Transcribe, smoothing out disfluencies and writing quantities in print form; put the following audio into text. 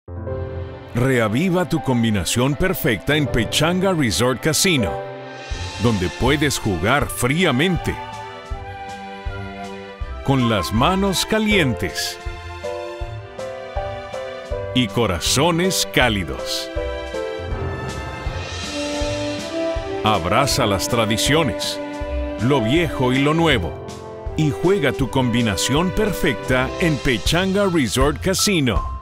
Reaviva tu combinación perfecta en Pechanga Resort Casino, donde puedes jugar fríamente, con las manos calientes y corazones cálidos. Abraza las tradiciones, lo viejo y lo nuevo, y juega tu combinación perfecta en Pechanga Resort Casino.